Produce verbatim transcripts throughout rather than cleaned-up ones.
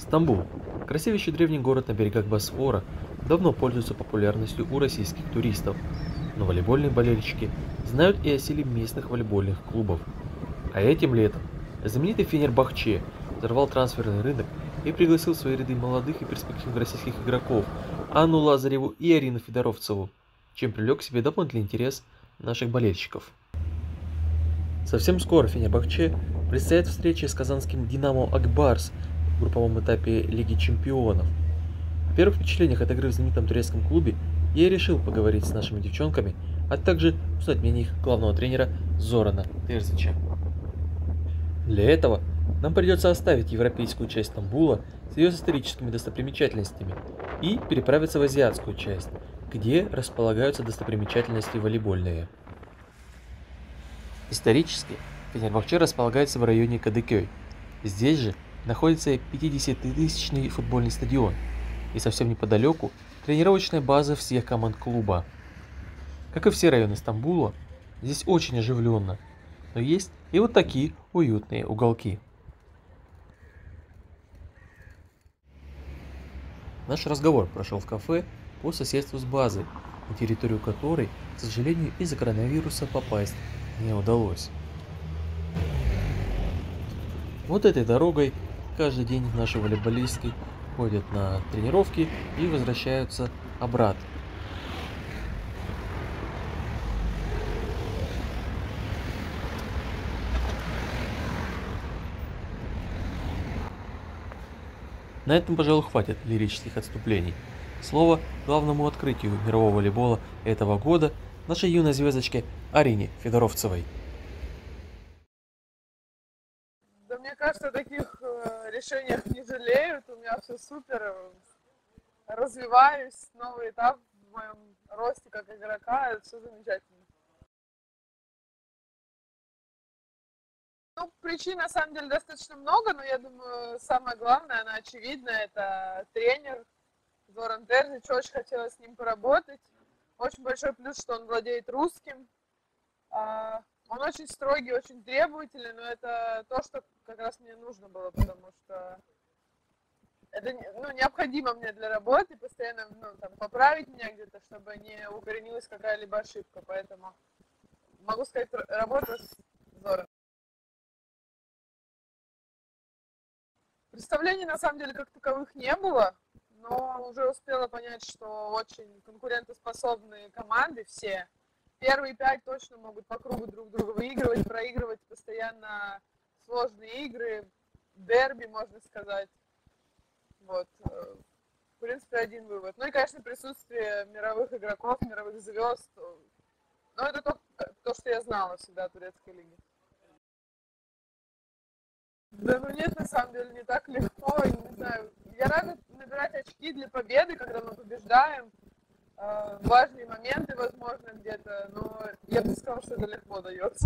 Стамбул. Красивейший древний город на берегах Босфора давно пользуется популярностью у российских туристов, но волейбольные болельщики знают и о силе местных волейбольных клубов. А этим летом знаменитый Фенербахче взорвал трансферный рынок и пригласил в свои ряды молодых и перспективных российских игроков Анну Лазареву и Арину Федоровцеву, чем привлек к себе дополнительный интерес наших болельщиков. Совсем скоро Фенербахче предстоят встречи с казанским Динамо Акбарс в групповом этапе Лиги Чемпионов. О первых впечатлениях от игры в знаменитом турецком клубе я решил поговорить с нашими девчонками, а также узнать мнение их главного тренера Зорана Терзича. Для этого нам придется оставить европейскую часть Стамбула с ее историческими достопримечательностями и переправиться в азиатскую часть, где располагаются достопримечательности волейбольные. Исторически Фенербахче располагается в районе Кадыкёй. Здесь же находится пятидесятитысячный футбольный стадион и совсем неподалеку тренировочная база всех команд клуба. Как и все районы Стамбула, здесь очень оживленно, но есть и вот такие уютные уголки. Наш разговор прошел в кафе по соседству с базой, на территорию которой, к сожалению, из-за коронавируса попасть не удалось. Вот этой дорогой каждый день наши волейболистки ходят на тренировки и возвращаются обратно. На этом, пожалуй, хватит лирических отступлений. Слово главному открытию мирового волейбола этого года нашей юной звездочке Арине Федоровцевой. Да, мне кажется, о таких э, решениях не жалеют. У меня все супер. Развиваюсь. Новый этап в моем росте как игрока. Это все замечательно. Ну, причин на самом деле достаточно много, но я думаю, самое главное, она очевидная, это тренер Зоран Терзич. Очень хотела с ним поработать. Очень большой плюс, что он владеет русским. Он очень строгий, очень требовательный, но это то, что как раз мне нужно было, потому что это ну, необходимо мне для работы, постоянно ну, там, поправить меня где-то, чтобы не укоренилась какая-либо ошибка. Поэтому могу сказать, работа с Зором. Представлений на самом деле как таковых не было, но уже успела понять, что очень конкурентоспособные команды все. Первые пять точно могут по кругу друг друга выигрывать, проигрывать постоянно сложные игры, дерби, можно сказать. Вот. В принципе, один вывод. Ну и, конечно, присутствие мировых игроков, мировых звезд. Но это то, то что я знала всегда о турецкой лиге. Да, ну нет, на самом деле, не так легко, не знаю. Я рада набирать очки для победы, когда мы побеждаем. Важные моменты, возможно, где-то, но я бы сказала, что это легко дается.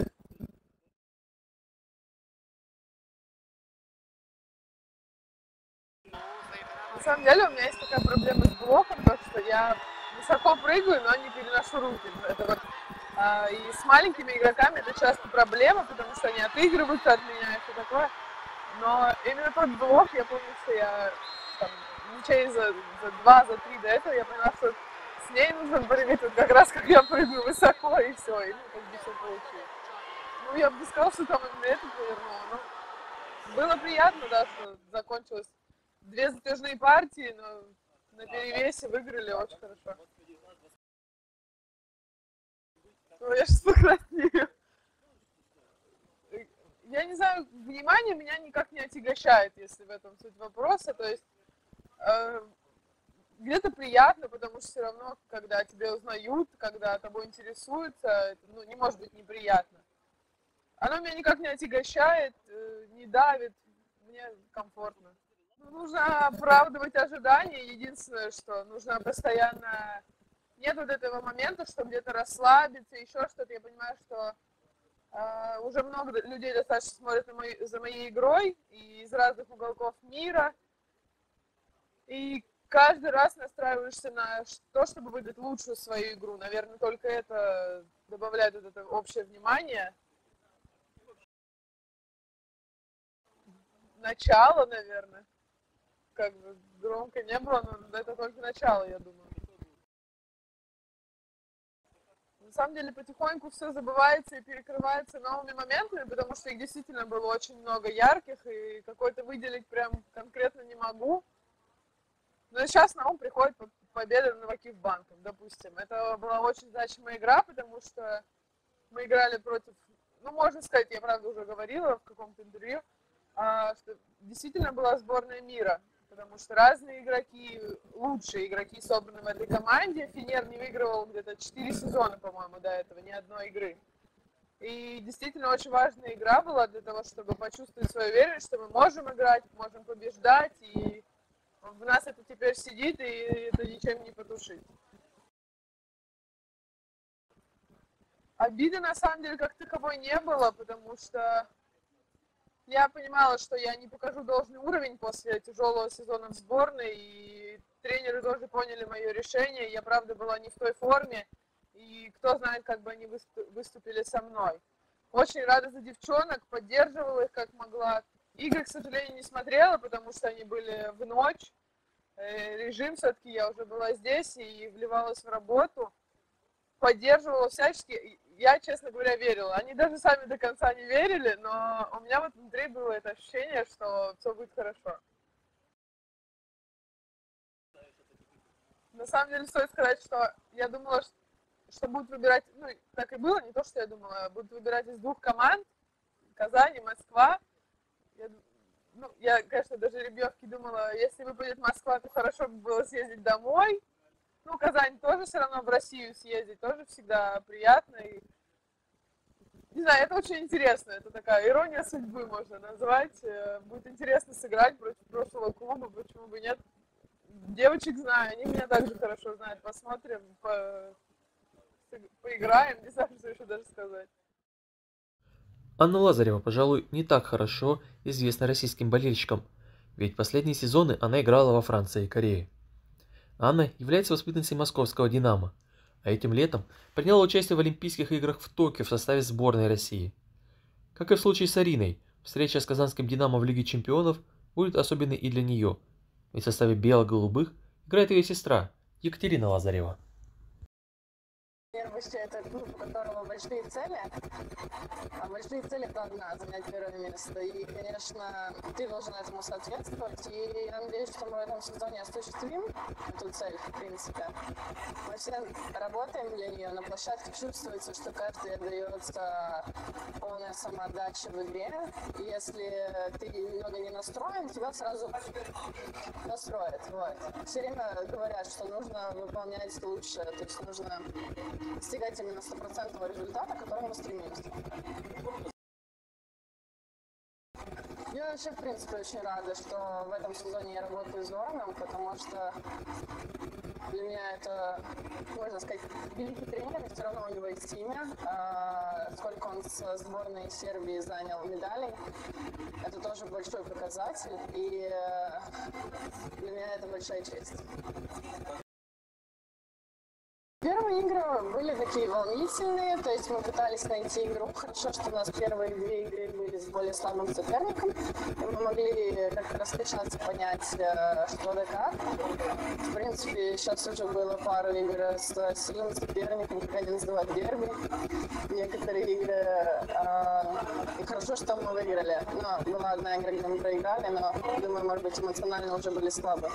На самом деле у меня есть такая проблема с блоком, то что я высоко прыгаю, но не переношу руки. Это вот, а, и с маленькими игроками это часто проблема, потому что они отыгрываются от меня и все такое. Но именно тот блок, я помню, что я там, ничей за, за два, за три до этого, я поняла, что с ней нужно прыгать вот как раз, как я прыгаю высоко, и все, и ну, как бы все получилось. Ну, я бы не сказала, что там именно это повернуло, но было приятно, да, что закончилось две затяжные партии, но на перевесе выиграли очень хорошо. Ну, я сейчас покраснею. Я не знаю, внимание меня никак не отягощает, если в этом суть вопроса, то есть э, где-то приятно, потому что все равно, когда тебя узнают, когда тобой интересуются, это, ну, не может быть неприятно. Оно меня никак не отягощает, э, не давит, мне комфортно. Ну, нужно оправдывать ожидания, единственное, что нужно постоянно... Нет вот этого момента, что где-то расслабиться, еще что-то. Я понимаю, что э, уже много людей достаточно смотрят на мой, за моей игрой и из разных уголков мира. И каждый раз настраиваешься на то, чтобы выдать лучшую свою игру. Наверное, только это добавляет вот это общее внимание. Начало, наверное. как бы громко не было, но это только начало, я думаю. На самом деле потихоньку все забывается и перекрывается новыми моментами, потому что их действительно было очень много ярких, и какой-то выделить прям конкретно не могу. Но сейчас на ум приходит победа над Вакифбанком, допустим. Это была очень значимая игра, потому что мы играли против, ну, можно сказать, я правда уже говорила в каком-то интервью, что действительно была сборная мира, потому что разные игроки, лучшие игроки собраны в этой команде. Фенер не выигрывал где-то четыре сезона, по-моему, до этого, ни одной игры. И действительно очень важная игра была для того, чтобы почувствовать свою уверенность, что мы можем играть, можем побеждать, и в нас это теперь сидит, и это ничем не потушить. Обиды, на самом деле, как таковой не было, потому что я понимала, что я не покажу должный уровень после тяжелого сезона в сборной, и тренеры тоже поняли мое решение. Я, правда, была не в той форме, и кто знает, как бы они выступили со мной. Очень рада за девчонок, поддерживала их как могла. Игры, к сожалению, не смотрела, потому что они были в ночь. Режим все-таки, я уже была здесь и вливалась в работу. Поддерживала всячески. Я, честно говоря, верила. Они даже сами до конца не верили, но у меня вот внутри было это ощущение, что все будет хорошо. На самом деле, стоит сказать, что я думала, что будут выбирать, ну, так и было, не то, что я думала, будут выбирать из двух команд, Казань и Москва. Я, ну, я, конечно, до жеребьевки думала, если выпадет Москва, то хорошо бы было съездить домой. Ну, Казань тоже все равно в Россию съездить, тоже всегда приятно. И, не знаю, это очень интересно, это такая ирония судьбы, можно назвать. Будет интересно сыграть против прошлого клуба, почему бы нет. Девочек знаю, они меня также хорошо знают, посмотрим, по... поиграем, не знаю, что еще даже сказать. Анна Лазарева, пожалуй, не так хорошо известна российским болельщикам, ведь последние сезоны она играла во Франции и Корее. Анна является воспитанницей московского «Динамо», а этим летом приняла участие в Олимпийских играх в Токио в составе сборной России. Как и в случае с Ариной, встреча с казанским «Динамо» в Лиге чемпионов будет особенной и для нее, ведь в составе бело-голубых играет ее сестра Екатерина Лазарева. Первый это клуб, у которого большие цели, а большие цели это одна, занять первое место. И, конечно, ты должен этому соответствовать. И я надеюсь, что мы в этом сезоне осуществим эту цель, в принципе. Мы все работаем для нее, на площадке чувствуется, что каждый отдается полная самоотдача в игре. И если ты немного не настроен, тебя сразу настроят. Вот. Все время говорят, что нужно выполнять лучше, то есть нужно достигать именно стопроцентного результата, к которому мы стремимся. Я вообще, в принципе, очень рада, что в этом сезоне я работаю с Зораном, потому что для меня это, можно сказать, великий тренер, и все равно у него есть имя. А сколько он с сборной Сербии занял медалей, это тоже большой показатель, и для меня это большая честь. Первые игры были такие волнительные, то есть мы пытались найти игру. Хорошо, что у нас первые две игры были с более слабым соперником, и мы могли как-то раскачаться, понять, что да как. В принципе, сейчас уже было пару игр с сильным соперником, как один-два дерби. Некоторые игры... Э, и хорошо, что мы выиграли. Но была одна игра, где мы проиграли, но, думаю, может быть, эмоционально уже были слабы.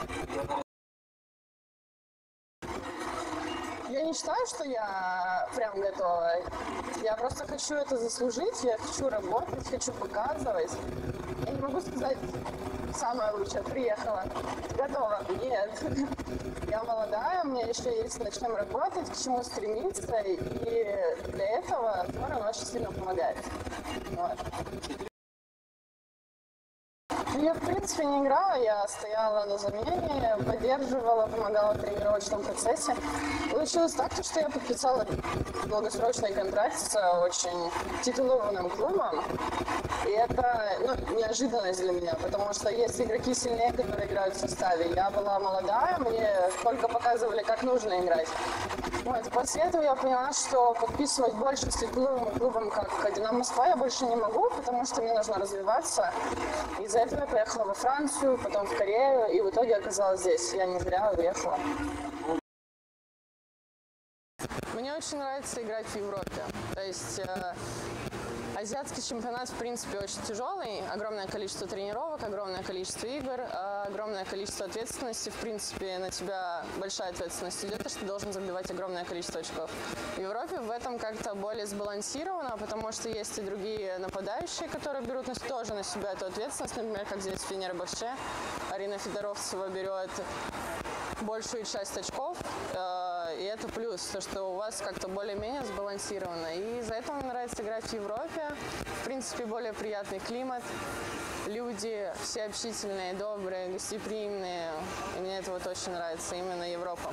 Я не считаю, что я прям готова. Я просто хочу это заслужить, я хочу работать, хочу показывать. Я не могу сказать, самое лучшее, приехала, готова. Нет. Я молодая, у меня еще есть над чем работать, к чему стремиться, и для этого Зоран очень сильно помогает. Вот. Я, в принципе, не играла, я стояла на замене, поддерживала, помогала в тренировочном процессе. Получилось так, что я подписала долгосрочный контракт с очень титулованным клубом. И это ну, неожиданность для меня, потому что есть игроки сильнее, которые играют в составе. Я была молодая, мне только показывали, как нужно играть. Вот. После этого я поняла, что подписывать больше с титуловым клубом, как «Динамо Москва», я больше не могу, потому что мне нужно развиваться. Из-за этого я поехала во Францию, потом в Корею, и в итоге оказалась здесь. Я не зря уехала. Мне очень нравится играть в Европе. То есть э, азиатский чемпионат, в принципе, очень тяжелый. Огромное количество тренировок, огромное количество игр, э, огромное количество ответственности. В принципе, на тебя большая ответственность идет, и что ты должен забивать огромное количество очков. В Европе в этом как-то более сбалансировано, потому что есть и другие нападающие, которые берут на, тоже на себя эту ответственность. Например, как здесь в Фенербахче. Арина Федоровцева берет большую часть очков, э, и это плюс, то, что у вас как-то более-менее сбалансировано. И из-за этого мне нравится играть в Европе. В принципе, более приятный климат. Люди все общительные, добрые, гостеприимные. И мне это вот очень нравится, именно Европа.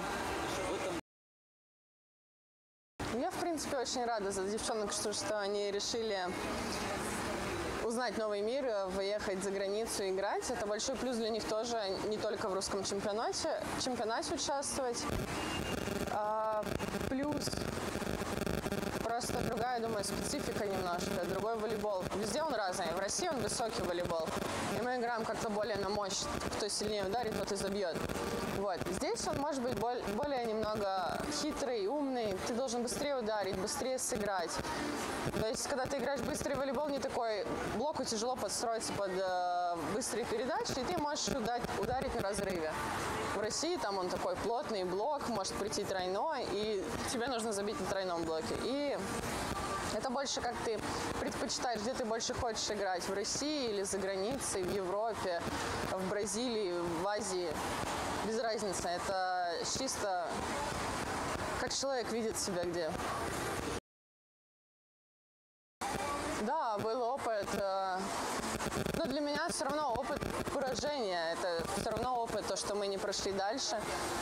Я, в принципе, очень рада за девчонок, что, что они решили узнать новый мир, выехать за границу, играть. Это большой плюс для них тоже, не только в русском чемпионате, чемпионате участвовать. А, плюс просто другая, думаю, специфика немножко, другой волейбол. Везде он разный. В России он высокий волейбол. И мы играем как-то более на мощь. Кто сильнее ударит, тот и забьет. Вот. Здесь он может быть более немного хитрый, умный. Ты должен быстрее ударить, быстрее сыграть. То есть, когда ты играешь быстрый волейбол, не такой, блоку тяжело подстроиться под э, быстрые передачи, и ты можешь удать, ударить на разрыве. В России там он такой плотный блок, может прийти тройной, и тебе нужно забить на тройном блоке. И это больше как ты предпочитаешь, где ты больше хочешь играть, в России или за границей, в Европе, в Бразилии, в Азии. Без разницы, это чисто как человек видит себя где. Да, был опыт, но для меня все равно опыт поражения, это все равно опыт, то, что мы не прошли дальше.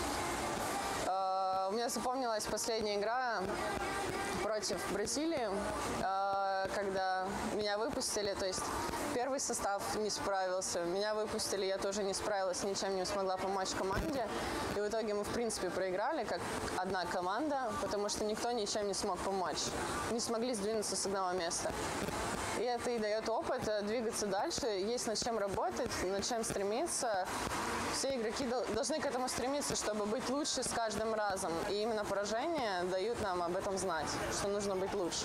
У меня запомнилась последняя игра против Бразилии, когда меня выпустили, то есть первый состав не справился, меня выпустили, я тоже не справилась, ничем не смогла помочь команде. И в итоге мы, в принципе, проиграли как одна команда, потому что никто ничем не смог помочь, не смогли сдвинуться с одного места. И это и дает опыт двигаться дальше, есть над чем работать, над чем стремиться. Все игроки должны к этому стремиться, чтобы быть лучше с каждым разом. И именно поражения дают нам об этом знать, что нужно быть лучше.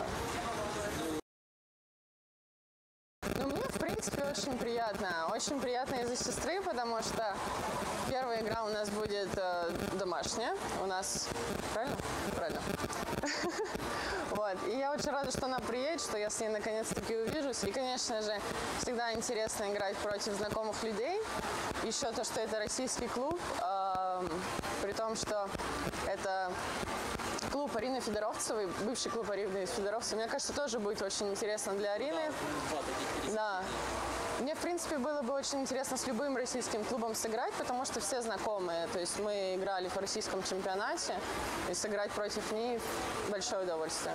Ну, мне, в принципе, очень приятно. Очень приятно из-за сестры, потому что первая игра у нас будет э, домашняя. У нас... Правильно? Правильно. Вот. И я очень рада, что она приедет, что я с ней наконец-таки увижусь. И, конечно же, всегда интересно играть против знакомых людей. Еще то, что это российский клуб, э, при том, что это клуб Арины Федоровцевой, бывший клуб Арины Федоровцевой. Мне кажется, тоже будет очень интересно для Арины. Да. Мне, в принципе, было бы очень интересно с любым российским клубом сыграть, потому что все знакомые. То есть мы играли в российском чемпионате, и сыграть против них – большое удовольствие.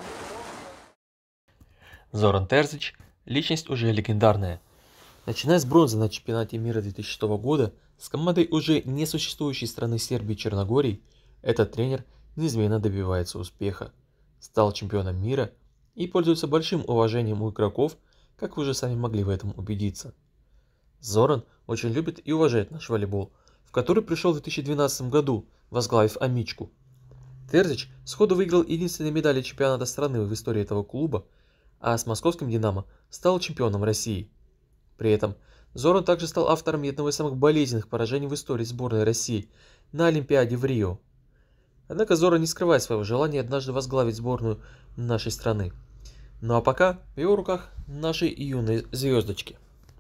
Зоран Терзич – личность уже легендарная. Начиная с бронзы на чемпионате мира две тысячи шестого года с командой уже несуществующей страны Сербии и Черногории, этот тренер неизменно добивается успеха, стал чемпионом мира и пользуется большим уважением у игроков, как вы уже сами могли в этом убедиться. Зоран очень любит и уважает наш волейбол, в который пришел в две тысячи двенадцатом году, возглавив Амичку. Терзич сходу выиграл единственные медали чемпионата страны в истории этого клуба, а с московским «Динамо» стал чемпионом России. При этом Зоран также стал автором одного из самых болезненных поражений в истории сборной России на Олимпиаде в Рио. Однако Зоран не скрывает своего желания однажды возглавить сборную нашей страны. Ну а пока в его руках наши юные звездочки.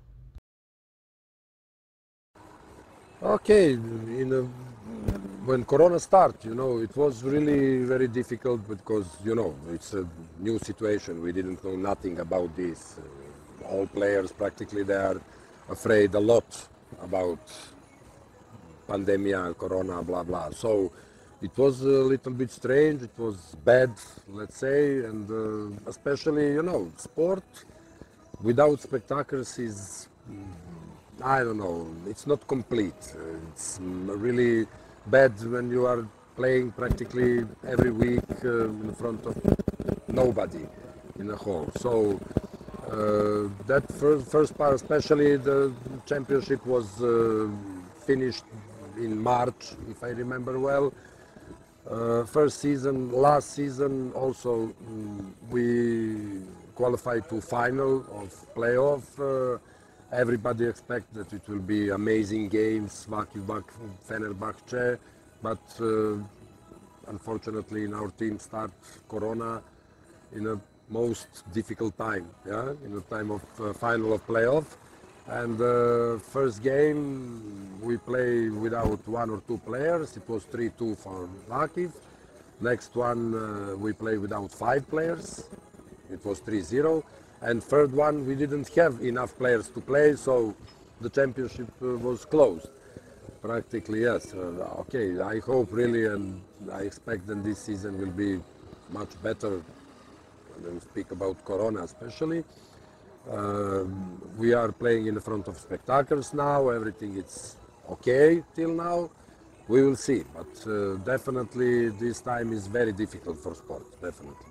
Okay, in a, when Corona started, you know, it was really very difficult because, you know, it's a new situation. We didn't know nothing about this. Uh, all players practically they are afraid a lot about pandemia, Corona, blah blah. So it was a little bit strange. It was bad, let's say, and uh, especially, you know, sport without spectacles is. I don't know, it's not complete. It's really bad when you are playing practically every week uh, in front of nobody in a hall. So Uh, that first, first part, especially the championship, was uh, finished in March, if I remember well. Uh, first season, last season also mm, we qualified to final of playoff. Uh, everybody expect that it will be amazing games, Vakif Bak, Fenerbahce, but uh, unfortunately in our team start Corona in a most difficult time, yeah, in the time of uh, final of playoff. And uh, first game we play without one or two players. It was three two for Vakif. Next one uh, we play without five players. It was three zero. And third one we didn't have enough players to play, so the championship uh, was closed. Practically, yes. Uh, okay, I hope really, and I expect that this season will be much better when we speak about Corona especially. Uh, we are playing in the front of spectators now, everything is okay till now. We will see, but uh, definitely this time is very difficult for sport, definitely.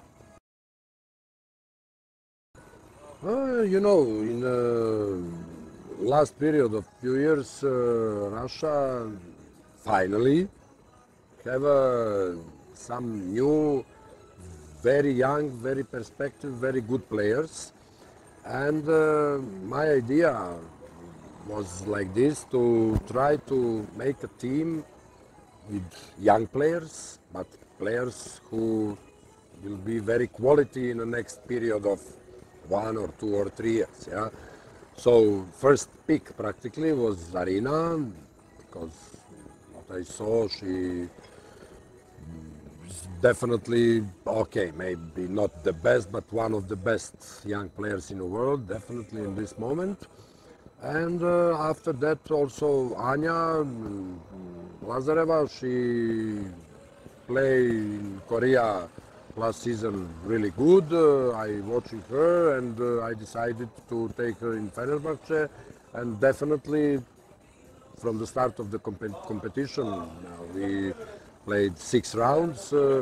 Uh, you know, in the last period of few years, uh, Russia finally have uh, some new, very young, very perspective, very good players. And uh, my idea was like this, to try to make a team with young players, but players who will be very quality in the next period of one or two or three years. Yeah. So first pick practically was Arina, because what I saw, she definitely, okay, maybe not the best, but one of the best young players in the world, definitely in this moment. And uh, after that also Anya Lazareva, she played in Korea last season really good. Uh, I watching her, and uh, I decided to take her in Fenerbahce, and definitely from the start of the comp competition, uh, we played six rounds. Uh,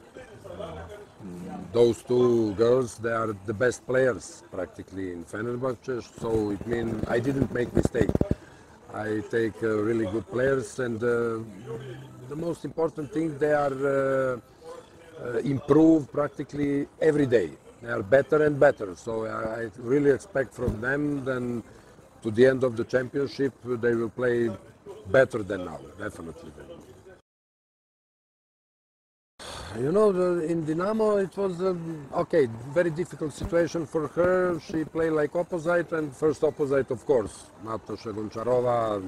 those two girls, they are the best players practically in Fenerbahce, so it means I didn't make mistake. I take uh, really good players, and uh, the most important thing, they are uh, uh, improve practically every day. They are better and better, so I, I really expect from them then to the end of the championship they will play better than now, definitely. You know, the, in Dinamo it was a, okay, very difficult situation for her. She played like opposite, and first opposite, of course, Natasha Goncharova,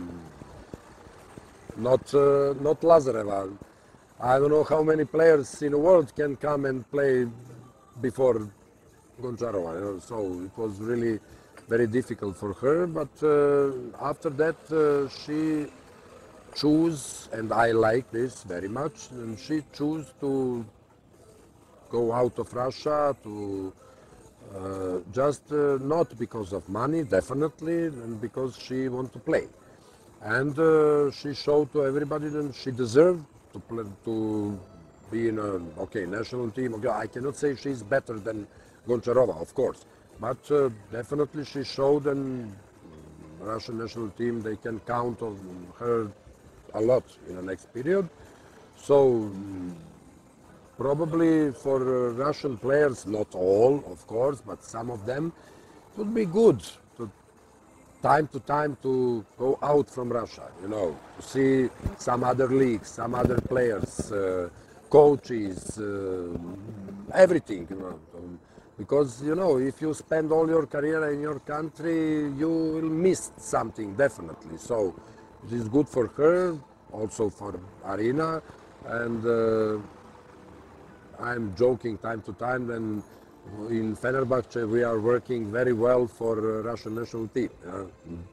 not uh, not Lazareva. I don't know how many players in the world can come and play before Goncharova. You know? So it was really very difficult for her. But uh, after that, uh, she choose, and I like this very much, and she chose to go out of Russia, to uh, just uh, not because of money, definitely, and because she want to play. And uh, she showed to everybody that she deserved to play, to be in a okay national team. Okay, I cannot say she's better than Goncharova, of course, but uh, definitely she showed, and Russian national team, they can count on her a lot in the next period. So probably for uh, Russian players, not all, of course, but some of them, it would be good to time to time to go out from Russia, you know, to see some other leagues, some other players, uh, coaches, uh, everything, you know. Because, you know, if you spend all your career in your country, you will miss something, definitely. So it is good for her, also for Arina, and uh, I'm joking time to time, and in Fenerbahce we are working very well for uh, Russian national team. Yeah?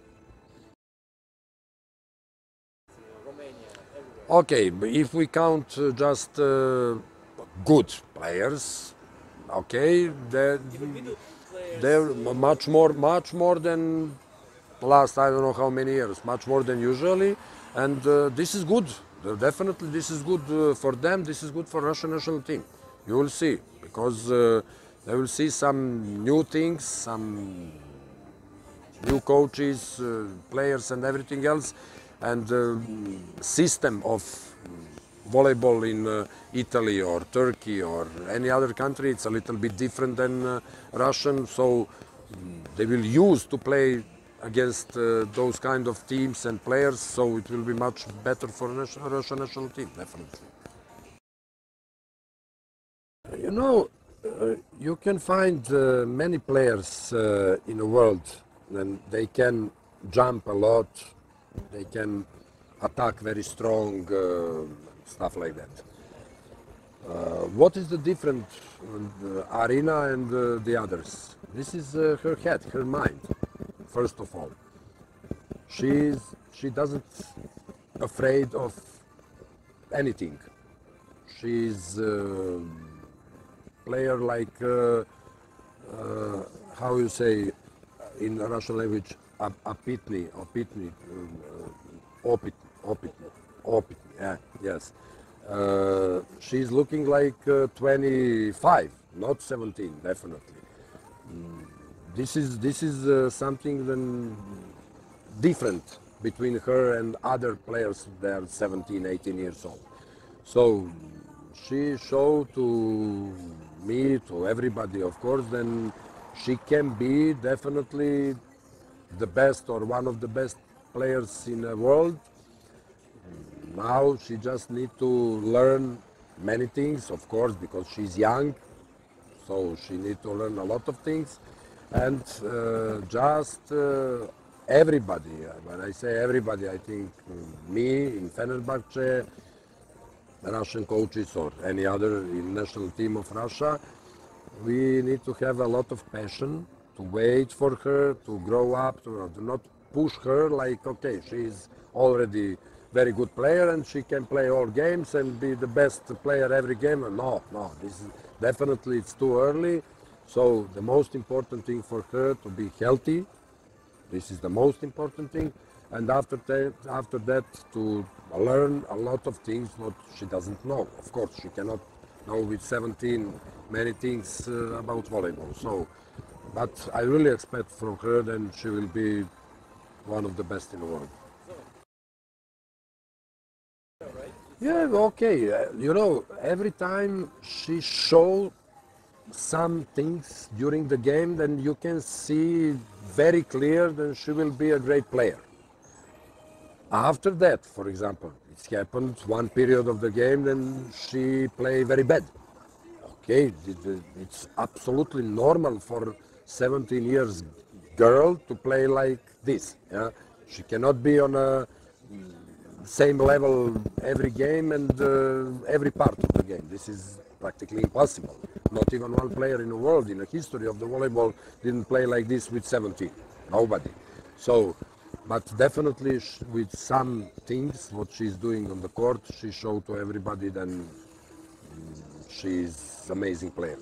Okay, but if we count uh, just uh, good players, okay, they're, they're much more, much more than last I don't know how many years, much more than usually, and uh, this is good. Definitely, this is good uh, for them. This is good for Russian national team. You will see, because uh, They will see some new things, some new coaches, uh, players and everything else, and the system of volleyball in uh, Italy or Turkey or any other country, it's a little bit different than uh, Russian, so they will use to play against uh, those kind of teams and players, so it will be much better for the Russian national team, definitely. You know, uh, you can find uh, many players uh, in the world, and they can jump a lot, they can attack very strong, uh, stuff like that. Uh, what is the difference in the Arina and uh, the others? This is uh, her head, her mind, first of all. She's, she doesn't afraid of anything. She's a player like, uh, uh, how you say in Russian language, apitny, opitny, uh, opit, opitny, opitny, yeah, yes. Uh, she's looking like uh, twenty-five, not seventeen, definitely. Mm, this is this is uh, something then different between her and other players that are seventeen, eighteen years old. So she showed to me, to everybody, of course, then she can be definitely the best or one of the best players in the world. Now she just needs to learn many things, of course, because she's young, so she needs to learn a lot of things. And uh, just uh, everybody, when I say everybody, I think me in Fenerbahce, Russian coaches or any other in national team of Russia, we need to have a lot of passion to wait for her to grow up, to, to not push her like, okay, she's already very good player and she can play all games and be the best player every game. No, no, this is definitely it's too early. So the most important thing for her to be healthy. This is the most important thing. And after that, after that to learn a lot of things what she doesn't know. Of course, she cannot know with seventeen many things uh, about volleyball. So, but I really expect from her that she will be one of the best in the world. Yeah, okay. Uh, you know, every time she shows some things during the game, then you can see very clear that she will be a great player. After that, for example, it happened one period of the game, then she played very bad. Okay, it's absolutely normal for seventeen years girl to play like this. Yeah, she cannot be on a same level every game and uh, every part of the game. This is practically impossible. Not even one player in the world, in the history of the volleyball, didn't play like this with seventeen. Nobody. So, but definitely with some things, what she's doing on the court, she showed to everybody that she's an amazing player.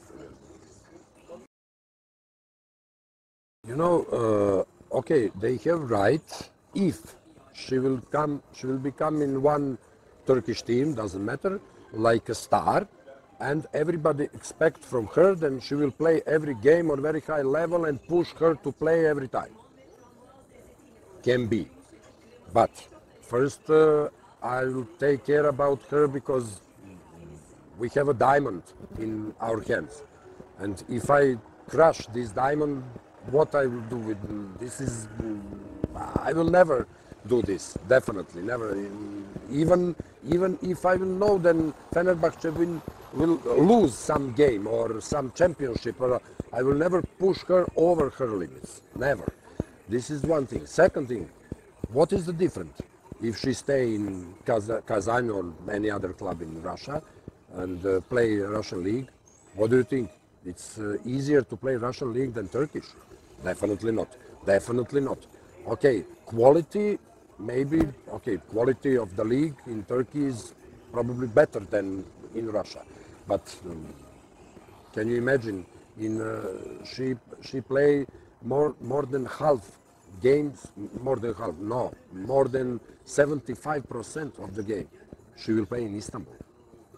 You know, uh, okay, they have right if she will come, she will become in one Turkish team, doesn't matter, like a star, and everybody expect from her that she will play every game on very high level and push her to play every time. Can be. But first uh, I will take care about her because we have a diamond in our hands. And if I crush this diamond, what I will do with this is, I will never do this, definitely, never. Even, even if I will know then Fenerbahce will, will lose some game or some championship, or I will never push her over her limits, never. This is one thing. Second thing, what is the difference if she stay in Kaz Kazan or any other club in Russia and uh, play Russian league? What do you think? It's uh, easier to play Russian league than Turkish? Definitely not. Definitely not. Okay, quality, maybe, okay, quality of the league in Turkey is probably better than in Russia. But um, can you imagine, in uh, she, she play more, more than half games, more than half, no, more than seventy-five percent of the game she will play in Istanbul.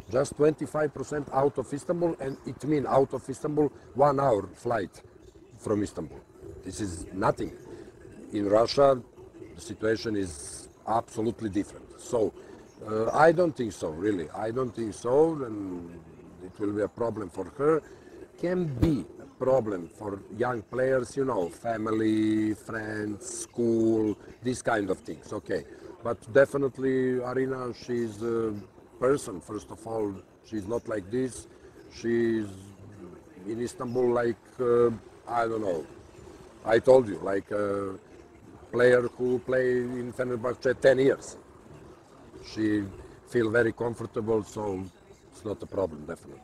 just twenty-five percent out of Istanbul, and it means out of Istanbul one hour flight from Istanbul. This is nothing. In Russia, the situation is absolutely different. So uh, I don't think so, really. I don't think so, and it will be a problem for her. Can be a problem for young players, you know, family, friends, school, these kind of things, okay. But definitely Arina, she's a person, first of all. She's not like this. She's in Istanbul like, uh, I don't know, I told you, like a player who played in Fenerbahce ten years. She feels very comfortable, so it's not a problem, definitely.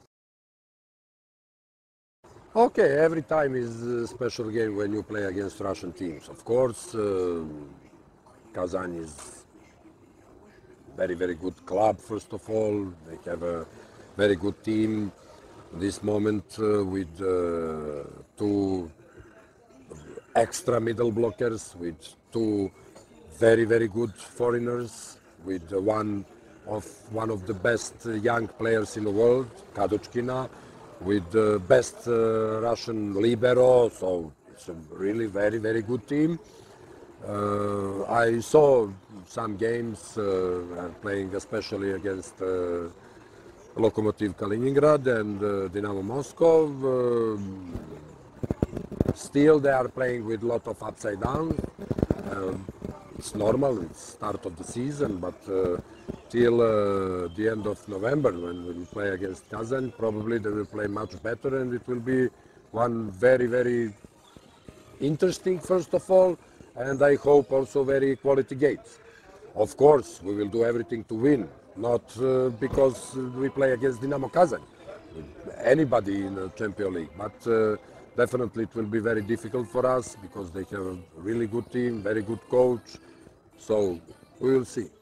Okay, every time is a special game when you play against Russian teams. Of course, uh, Kazan is very, very good club, first of all. They have a very good team. This moment uh, with uh, two extra middle blockers, with two very, very good foreigners, with uh, one of one of the best uh, young players in the world, Kaduchkina, with the best uh, Russian libero, so it's a really very, very good team. Uh, I saw some games uh, playing especially against uh, Lokomotiv Kaliningrad and uh, Dynamo Moscow. Uh, still they are playing with a lot of upside down. Uh, it's normal, it's start of the season, but uh, till uh, the end of November when we will play against Kazan, probably they will play much better, and it will be one very, very interesting, first of all, and I hope also very quality games. Of course, we will do everything to win, not uh, because we play against Dynamo Kazan, anybody in the Champions League, but uh, definitely it will be very difficult for us because they have a really good team, very good coach, so we will see.